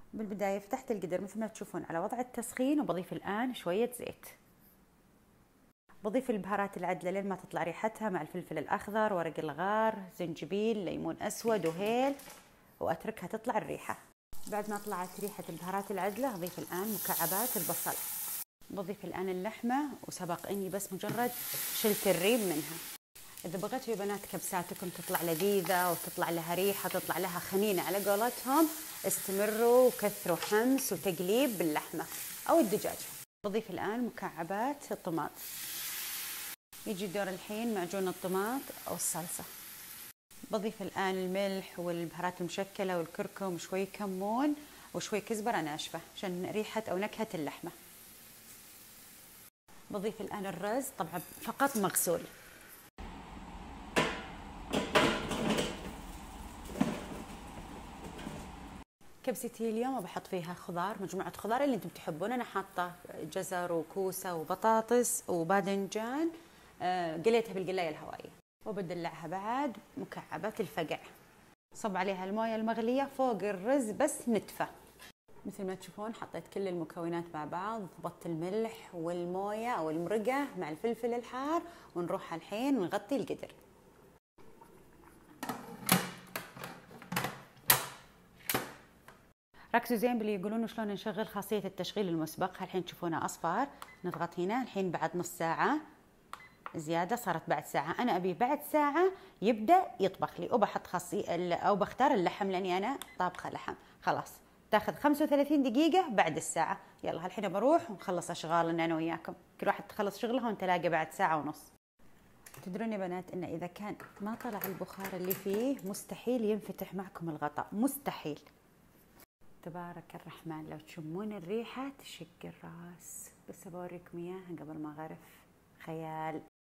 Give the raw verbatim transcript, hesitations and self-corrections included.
بالبداية فتحت القدر مثل ما تشوفون على وضع التسخين، وبضيف الآن شوية زيت. بضيف البهارات العدلة لين ما تطلع ريحتها مع الفلفل الأخضر، ورق الغار، زنجبيل، ليمون أسود، وهيل، وأتركها تطلع الريحة. بعد ما طلعت ريحة البهارات العدلة أضيف الآن مكعبات البصل. بضيف الآن اللحمة، وسبق إني بس مجرد شلت الريم منها. إذا بغيتوا يا بنات كبساتكم تطلع لذيذة وتطلع لها ريحة، تطلع لها خنينة على قولتهم، استمروا وكثروا حمس وتقليب باللحمة أو الدجاج. بضيف الآن مكعبات الطماط. يجي دور الحين معجون الطماط أو الصلصة. بضيف الآن الملح والبهارات المشكلة والكركم وشوي كمون وشوي كزبرة ناشفة عشان ريحة أو نكهة اللحمة. بضيف الآن الرز، طبعا فقط مغسول. كبستي اليوم بحط فيها خضار، مجموعة خضار اللي انتم تحبون. انا حاطة جزر وكوسة وبطاطس وباذنجان، آه قليتها بالقلاية الهوائية، وبدلعها بعد مكعبات الفقع. صب عليها الموية المغلية فوق الرز بس نتفة. مثل ما تشوفون حطيت كل المكونات مع بعض، ضبطت الملح والموية او المرقة مع الفلفل الحار، ونروح الحين ونغطي القدر. ركزوا زين باللي يقولون شلون نشغل خاصية التشغيل المسبق. الحين تشوفونها أصفر، نضغط هنا. الحين بعد نص ساعة زيادة، صارت بعد ساعة. أنا أبي بعد ساعة يبدأ يطبخ لي، وبحط خاصية أو بختار اللحم لأني أنا طابخة لحم. خلاص تاخذ خمسة وثلاثين دقيقة بعد الساعة. يلا الحين بروح ونخلص أشغالنا أنا وياكم، كل واحد تخلص شغلها ونتلاقى بعد ساعة ونص. تدرون يا بنات إن إذا كان ما طلع البخار اللي فيه مستحيل ينفتح معكم الغطاء، مستحيل. تبارك الرحمن، لو تشمون الريحة تشق الراس. بس بوريكم اياها قبل ما اغرف. خيال.